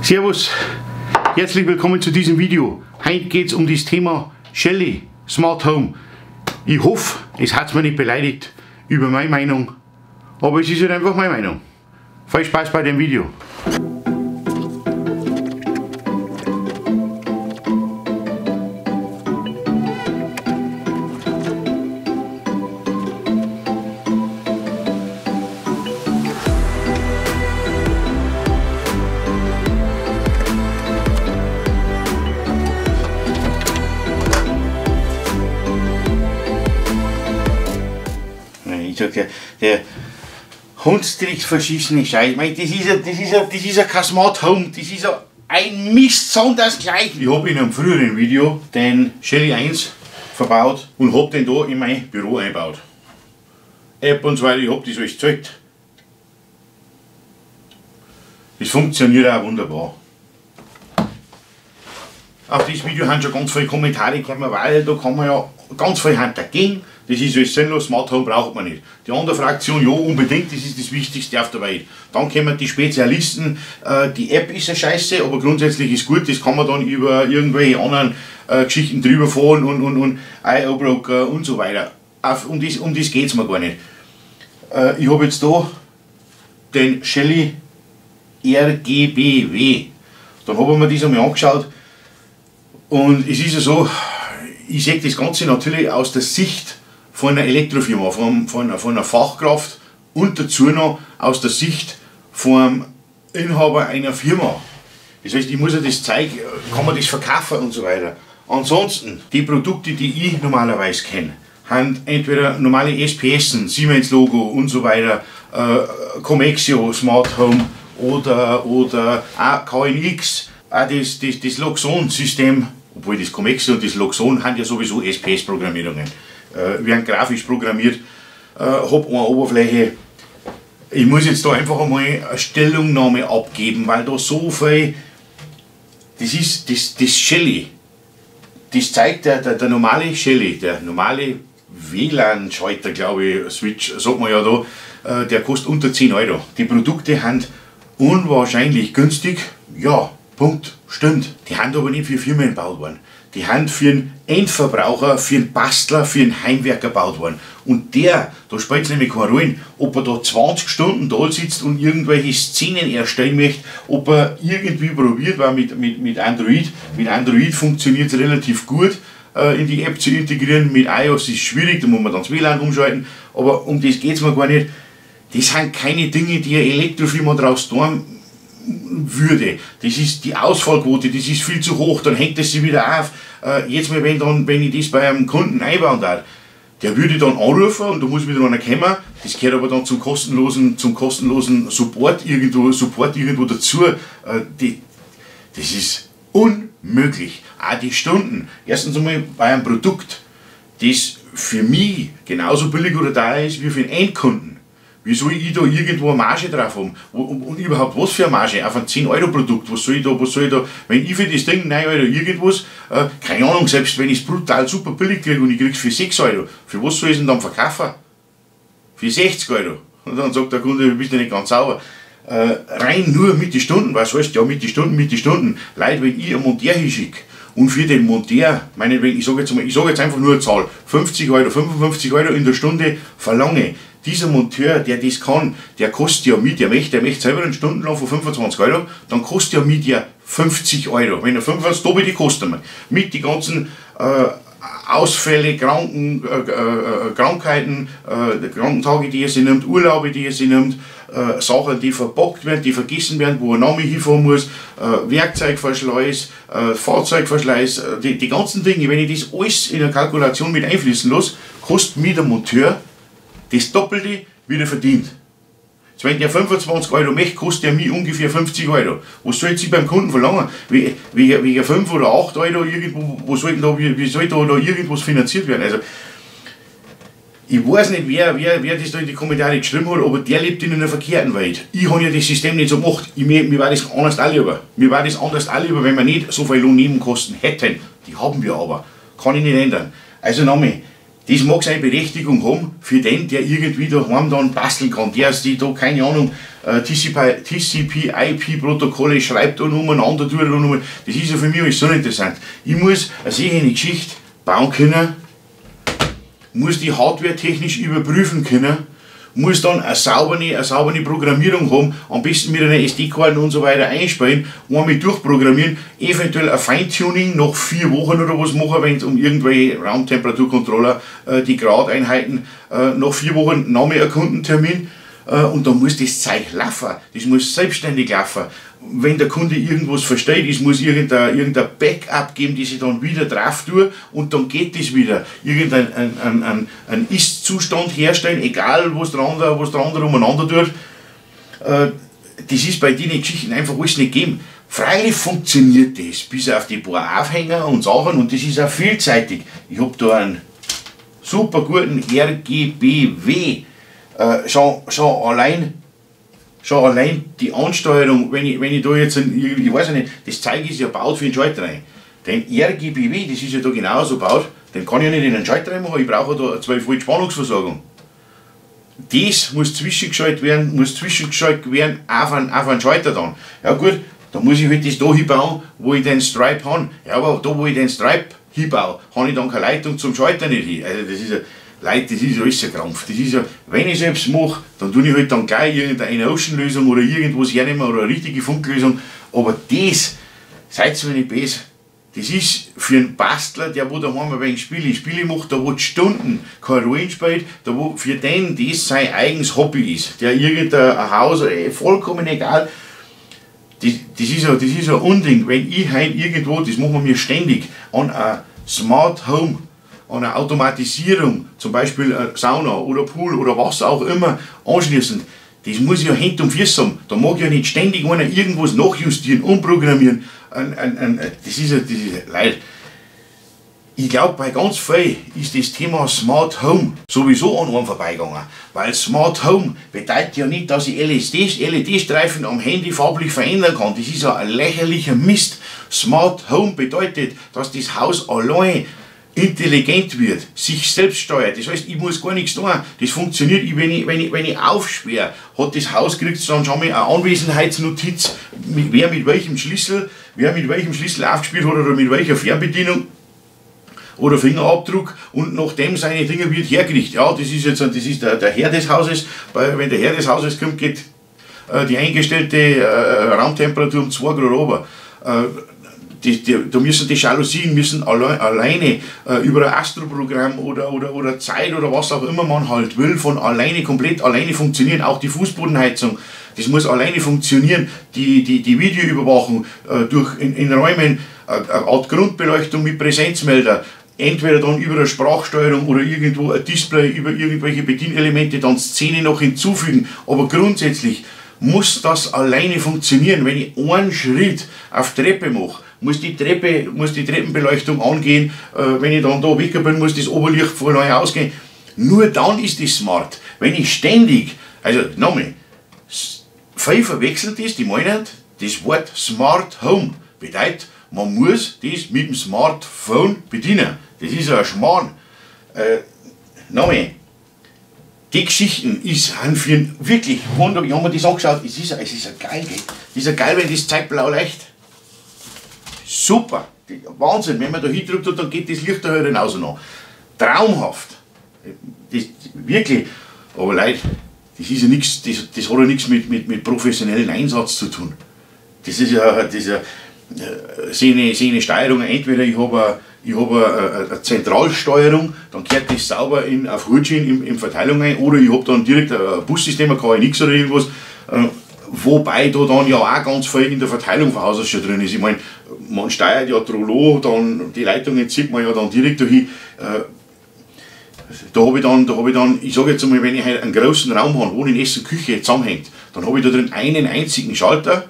Servus, herzlich willkommen zu diesem Video. Heute geht es um das Thema Shelly Smart Home. Ich hoffe, es hat mir nicht beleidigt über meine Meinung, aber es ist halt einfach meine Meinung. Viel Spaß bei dem Video. Der Hundsdreck verschissene Scheiß. Das ist ja kein Smart Home, das ist ja ein Mist, sondersgleich. Ich habe in einem früheren Video den Shelly 1 verbaut und habe den da in mein Büro eingebaut. App und so weiter, ich habe das alles gezeigt. Das funktioniert auch wunderbar. Auf das Video haben schon ganz viele Kommentare gekommen, weil da kann man ja ganz viel hintergehen. Das ist alles sinnlos, Smart Home braucht man nicht. Die andere Fraktion, ja unbedingt, das ist das Wichtigste auf der Welt. Dann kommen die Spezialisten, die App ist eine Scheiße, aber grundsätzlich ist gut, das kann man dann über irgendwelche anderen Geschichten drüber fahren und iObroker und so weiter. Um das geht es mir gar nicht. Ich habe jetzt da den Shelly RGBW. Dann habe ich mir das einmal angeschaut und es ist ja so, ich sehe das Ganze natürlich aus der Sicht von einer Elektrofirma, von einer Fachkraft und dazu noch aus der Sicht vom Inhaber einer Firma. Das heißt, ich muss ja das zeigen, kann man das verkaufen und so weiter. Ansonsten, die Produkte, die ich normalerweise kenne, haben entweder normale SPS, Siemens Logo und so weiter, Comexio Smart Home oder auch KNX, auch das Loxon-System, obwohl das Comexio und das Loxon haben ja sowieso SPS-Programmierungen. Werden grafisch programmiert, habe eine Oberfläche. Ich muss jetzt da einfach einmal eine Stellungnahme abgeben, weil da so viel, das ist das Shelly, das zeigt der normale Shelly, der normale WLAN-Schalter, glaube ich, Switch, sagt man ja da, der kostet unter 10 Euro. Die Produkte sind unwahrscheinlich günstig, ja, Punkt, stimmt. Die haben aber nicht für Firmen gebaut worden. Die sind für einen Endverbraucher, für einen Bastler, für einen Heimwerker gebaut worden. Und da spielt es nämlich keine Rolle, ob er da 20 Stunden da sitzt und irgendwelche Szenen erstellen möchte, ob er irgendwie probiert, weil mit Android. Mit Android funktioniert es relativ gut, in die App zu integrieren. Mit iOS ist es schwierig, da muss man dann das WLAN umschalten. Aber um das geht es mir gar nicht. Das sind keine Dinge, die eine Elektrofirma draus tun würde. Das ist die Ausfallquote, das ist viel zu hoch, dann hängt es sich wieder auf. Jetzt mal, wenn ich das bei einem Kunden einbauen darf, der würde dann anrufen und da muss wieder einer kommen, das gehört aber dann zum kostenlosen Support irgendwo dazu. Das ist unmöglich. Auch die Stunden. Erstens einmal bei einem Produkt, das für mich genauso billig oder teuer ist wie für den Endkunden. Wie soll ich da irgendwo eine Marge drauf haben? Und überhaupt was für eine Marge? Auf ein 10-Euro-Produkt, was soll ich da, wenn ich für das Ding 9 Euro irgendwas, keine Ahnung, selbst wenn ich es brutal super billig kriege und ich kriege es für 6 Euro, für was soll ich es denn dann verkaufen? Für 60 Euro. Und dann sagt der Kunde, du bist ja nicht ganz sauber. Rein nur mit den Stunden, was heißt ja mit den Stunden. Leute, wenn ich einen Monteur hinschicke und für den Monteur, meinetwegen, ich sage jetzt einfach nur eine Zahl, 50 Euro, 55 Euro in der Stunde verlange, dieser Monteur, der das kann, der kostet ja mit, der möchte selber einen Stundenlohn von 25 Euro, dann kostet ja mit ja 50 Euro. Wenn er 25 Euro, die kosten wir. Mit die ganzen Ausfälle, Krankheiten, Krankentage, die er sich nimmt, Urlaube, die er sich nimmt, Sachen, die verbockt werden, die vergessen werden, wo ein Name hinfahren muss, Werkzeugverschleiß, Fahrzeugverschleiß, die ganzen Dinge, wenn ich das alles in eine Kalkulation mit einfließen lasse, kostet mir der Monteur das Doppelte wieder verdient. Jetzt, wenn der 25 Euro möchte, kostet er mich ungefähr 50 Euro. Was soll ich beim Kunden verlangen? Wegen 5 oder 8 Euro irgendwo, wie soll da irgendwas finanziert werden? Also, ich weiß nicht, wer das da in die Kommentare geschrieben hat, aber der lebt in einer verkehrten Welt. Ich habe ja das System nicht so gemacht. Mir war das anders auch lieber. Mir war das anders auch lieber, wenn wir nicht so viele Lohnnebenkosten hätten. Die haben wir aber. Kann ich nicht ändern. Also nochmal, Das mag seine Berechtigung haben für den, der irgendwie daheim dann basteln kann, der sich da, keine Ahnung, TCP/IP-Protokolle schreibt und umeinander tut und um. Das ist ja für mich alles so interessant. Ich muss eine solche Geschichte bauen können, muss die Hardware technisch überprüfen können, muss dann eine saubere Programmierung haben, am besten mit einer SD-Karte und so weiter einspielen, einmal durchprogrammieren, eventuell ein Feintuning nach 4 Wochen oder was machen, wenn es um irgendwelche Raumtemperaturcontroller, die Gradeinheiten, nach 4 Wochen nochmal einen Kundentermin, und dann muss das Zeug laufen, das muss selbstständig laufen. Wenn der Kunde irgendwas versteht, es muss irgendein Backup geben, das ich dann wieder drauf tue und dann geht das wieder. Irgendein Ist-Zustand herstellen, egal was der andere umeinander tut. Das ist bei den Geschichten einfach alles nicht gegeben. Freilich funktioniert das, bis auf die paar Aufhänger und Sachen, und das ist auch vielseitig. Ich habe da einen super guten RGBW, schon allein die Ansteuerung, wenn ich da jetzt, ich weiß nicht, das Zeug ist ja gebaut für den Schalter rein. Den RGBW, das ist ja da genauso gebaut, den kann ich ja nicht in den Schalter rein machen, ich brauche da eine 12 Volt Spannungsversorgung. Das muss zwischengeschaltet werden auf einen Schalter dann. Ja gut, da muss ich halt das da hinbauen, wo ich den Stripe habe. Ja, aber da, wo ich den Stripe hinbaue, habe ich dann keine Leitung zum Schalter nicht hin. Also das ist ja, Leute, das ist ja alles ein Krampf. Das ist ja, wenn ich selbst mache, dann tue ich halt dann gleich irgendeine Ocean-Lösung oder irgendwas hernehmen oder eine richtige Funklösung. Aber das, seid mir nicht böse, das ist für einen Bastler, der wo daheim ein wenig Spiele macht, der wo Stunden keine Rollen spielt, der wo für den das sein eigenes Hobby ist, der irgendein Haus, vollkommen egal. Das ist ja ein Unding. Wenn ich heute irgendwo, das machen wir ständig, an ein Smart Home, an eine Automatisierung, zum Beispiel eine Sauna oder Pool oder was auch immer, anschließend, das muss ich ja Hand und Fuß haben. Da mag ja nicht ständig einer irgendwas nachjustieren, umprogrammieren. Das ist Leute. Ich glaube, bei ganz vielen ist das Thema Smart Home sowieso an einem vorbeigegangen. Weil Smart Home bedeutet ja nicht, dass ich LED-Streifen am Handy farblich verändern kann. Das ist ja ein lächerlicher Mist. Smart Home bedeutet, dass das Haus allein intelligent wird, sich selbst steuert. Das heißt, ich muss gar nichts tun. Das funktioniert, wenn ich aufsperre, hat das Haus, kriegt dann schon mal eine Anwesenheitsnotiz, wer mit welchem Schlüssel aufgespielt hat oder mit welcher Fernbedienung oder Fingerabdruck, und nachdem seine Dinge wird hergerichtet. Ja, das ist jetzt der Herr des Hauses. Wenn der Herr des Hauses kommt, geht die eingestellte Raumtemperatur um 2 Grad runter. Da müssen die Jalousien alleine über ein Astro-Programm oder Zeit oder was auch immer man halt will, komplett alleine funktionieren. Auch die Fußbodenheizung, das muss alleine funktionieren. Die Videoüberwachung in Räumen, eine Art Grundbeleuchtung mit Präsenzmelder, entweder dann über eine Sprachsteuerung oder irgendwo ein Display über irgendwelche Bedienelemente, dann Szene noch hinzufügen. Aber grundsätzlich muss das alleine funktionieren. Wenn ich einen Schritt auf die Treppe mache, muss die Treppenbeleuchtung angehen. Wenn ich dann da weg bin, muss das Oberlicht voll neu ausgehen. Nur dann ist das smart. Wenn ich ständig, also nochmal, viel verwechselt ist, die meinen, das Wort Smart Home bedeutet, man muss das mit dem Smartphone bedienen. Das ist ein Schmarrn. Nochmal, die Geschichten sind für wirklich, ich habe mir das angeschaut, es ist ja geil. Es ist ja geil, wenn das Zeug blau leuchtet. Super, Wahnsinn, wenn man da hindrückt, dann geht das Licht da halt hinaus noch. Traumhaft. Das, wirklich, aber Leute, das ist ja nichts, das hat ja nichts mit professionellem Einsatz zu tun. Das ist ja seine Steuerung, entweder ich habe eine Zentralsteuerung, dann kehrt das sauber auf Routine in Verteilung ein, oder ich habe dann direkt ein Bussystem, ein KNX oder irgendwas, wobei da dann ja auch ganz viel in der Verteilung von Haus aus schon drin ist. Ich meine, man steuert ja Trollo, dann die Leitungen zieht man ja dann direkt dahin. Da habe ich dann, ich sage jetzt einmal, wenn ich halt einen großen Raum habe, wo die Essen Küche zusammenhängt, dann habe ich da drin einen einzigen Schalter,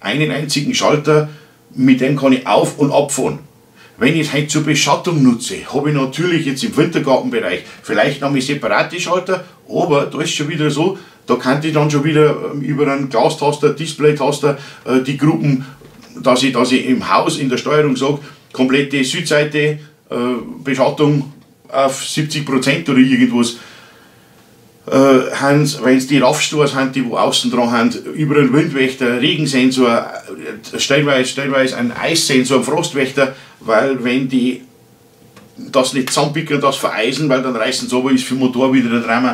mit dem kann ich auf- und abfahren. Wenn ich es halt zur Beschattung nutze, habe ich natürlich jetzt im Wintergartenbereich vielleicht noch mal separate Schalter, aber da ist schon wieder so, da kann ich dann schon wieder über einen Glastaster, Displaytaster die Gruppen, dass ich im Haus in der Steuerung sage, komplette Südseite, Beschattung auf 70% oder irgendwas. wenn es die Raffstores haben, die wo außen dran haben, über einen Windwächter, Regensensor, stellweise einen Eissensor, einen Frostwächter, weil wenn die das nicht zusammenpicken und das vereisen, weil dann reißen sie aber ist für den Motor wieder ein Drama.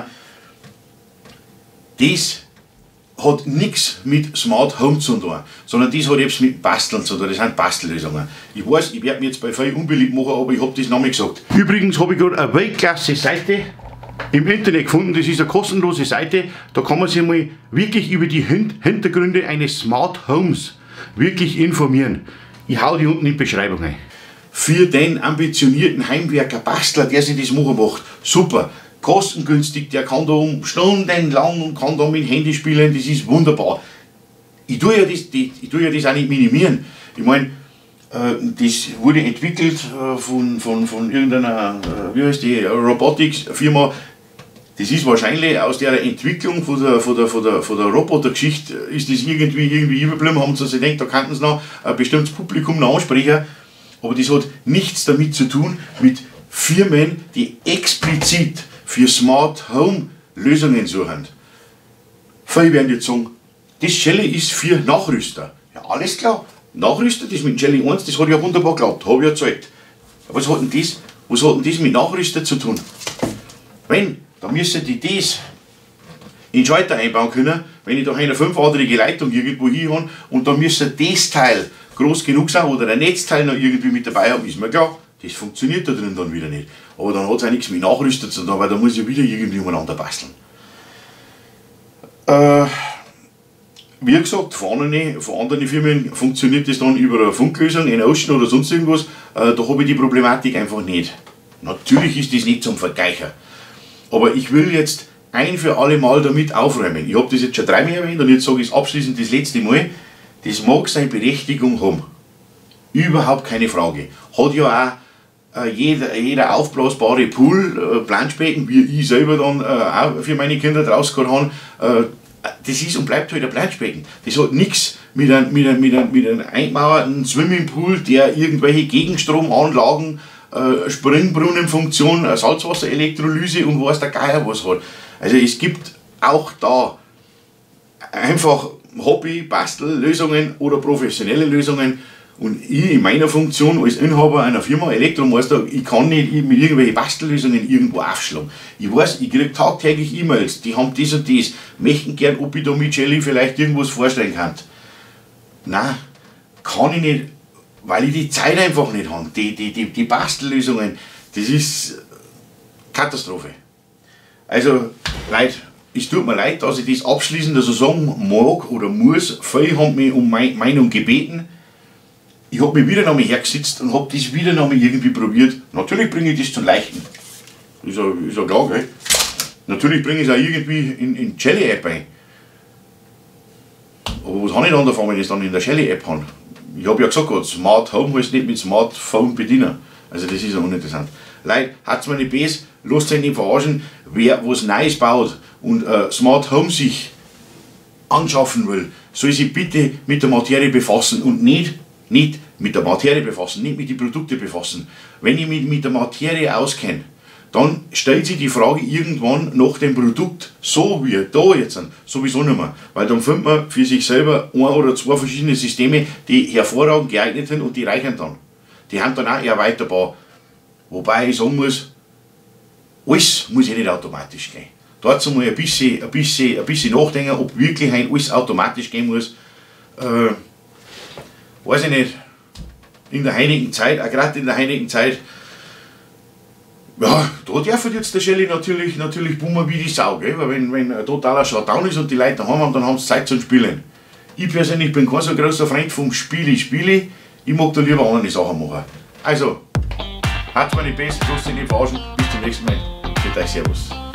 Das hat nichts mit Smart Home zu tun, sondern das hat etwas mit Basteln zu tun, das sind Bastellösungen. Ich weiß, ich werde mich jetzt bei vielen unbeliebt machen, aber ich habe das noch nicht gesagt. Übrigens habe ich gerade eine Weltklasse-Seite im Internet gefunden, das ist eine kostenlose Seite, da kann man sich mal wirklich über die Hintergründe eines Smart Homes wirklich informieren. Ich hau die unten in die Beschreibung ein. Für den ambitionierten Heimwerker, Bastler, der sich das machen macht, super, kostengünstig, der kann da stundenlang und kann da mit dem Handy spielen, das ist wunderbar. Ich tue ja das auch nicht minimieren. Ich meine, das wurde entwickelt von irgendeiner, wie heißt die, Robotics-Firma. Das ist wahrscheinlich aus der Entwicklung von der Robotergeschichte ist das irgendwie überblieben, haben sie sich gedacht, da könnten sie noch ein bestimmtes Publikum noch ansprechen. Aber das hat nichts damit zu tun mit Firmen, die explizit für Smart Home Lösungen suchen. Viele werden jetzt sagen, das Shelly ist für Nachrüster. Ja, alles klar. Nachrüster, das mit Shelly 1, das hat ja wunderbar geklappt, habe ich ja gezeigt. Aber was hat denn das mit Nachrüster zu tun? Dann müssen die das in den Schalter einbauen können, wenn ich da eine 5-adrige Leitung irgendwo hin habe und dann müsste das Teil groß genug sein oder ein Netzteil noch irgendwie mit dabei haben, ist mir klar. Das funktioniert da drin dann wieder nicht. Aber dann hat es auch nichts mit Nachrüster zu tun, weil da muss ich wieder irgendwie umeinander basteln. Wie gesagt, von anderen Firmen funktioniert das dann über eine Funklösung, eine Ocean oder sonst irgendwas. Da habe ich die Problematik einfach nicht. Natürlich ist das nicht zum Vergleichen. Aber ich will jetzt ein für alle Mal damit aufräumen. Ich habe das jetzt schon 3-mal erwähnt und jetzt sage ich es abschließend das letzte Mal. Das mag seine Berechtigung haben. Überhaupt keine Frage. Hat ja auch jeder aufblasbare Pool, Planschbecken, wie ich selber dann auch für meine Kinder draus gehabt habe. Das ist und bleibt halt ein Planschbecken. Das hat nichts mit einem eingemauerten Swimmingpool, der irgendwelche Gegenstromanlagen, Springbrunnenfunktion, Salzwasserelektrolyse und was der Geier was hat. Also es gibt auch da einfach Hobby-Bastellösungen oder professionelle Lösungen. Und ich in meiner Funktion als Inhaber einer Firma, Elektromeister, ich kann nicht mit irgendwelchen Bastellösungen irgendwo aufschlagen. Ich weiß, ich kriege tagtäglich E-Mails, die haben das und das, möchten gern, ob ich da mit Shelly vielleicht irgendwas vorstellen kann. Nein, kann ich nicht, weil ich die Zeit einfach nicht habe. Die Bastellösungen, das ist Katastrophe. Also, Leute, es tut mir leid, dass ich das abschließend so sagen mag oder muss. Viele haben mich um meine Meinung gebeten. Ich habe mich wieder noch mal hergesetzt und habe das wieder noch mal irgendwie probiert. Natürlich bringe ich das zum Leichten. Ist ja klar, gell? Natürlich bringe ich es auch irgendwie in die Shelly-App ein. Aber was habe ich dann davon, wenn ich es dann in der Shelly-App habe? Ich habe ja gesagt, Smart Home heißt nicht mit Smartphone bedienen. Also das ist ja uninteressant. Leute, hat's mir nicht besser, lasst euch nicht verarschen. Wer was Neues baut und Smart Home sich anschaffen will, soll sich bitte mit der Materie befassen und nicht mit der Materie befassen, nicht mit den Produkten befassen. Wenn ich mich mit der Materie auskenne, dann stellt sich die Frage irgendwann nach dem Produkt, so wie da jetzt, sowieso nicht mehr. Weil dann findet man für sich selber 1 oder 2 verschiedene Systeme, die hervorragend geeignet sind und die reichen dann. Die haben dann auch erweiterbar. Wobei ich sagen muss, alles muss ja nicht automatisch gehen. Dazu mal ein bisschen nachdenken, ob wirklich alles automatisch gehen muss. Weiß ich nicht, in der heutigen Zeit, auch gerade in der heutigen Zeit, ja, da darf jetzt der Shelly natürlich bummen wie die Sau, gell? Weil wenn ein totaler Shutdown ist und die Leute daheim haben, dann haben sie Zeit zum Spielen. Ich persönlich bin kein so großer Freund vom Spiele, ich mag da lieber andere Sachen machen. Also, hat's mir nicht besser, lasst euch nicht verarschen, bis zum nächsten Mal. Für euch, servus.